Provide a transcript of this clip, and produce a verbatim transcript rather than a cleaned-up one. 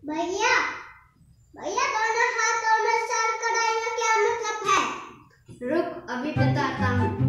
भैया भैया दोनों हाथों में सर कढ़ाई का क्या मतलब है? रुक अभी बताता हूँ।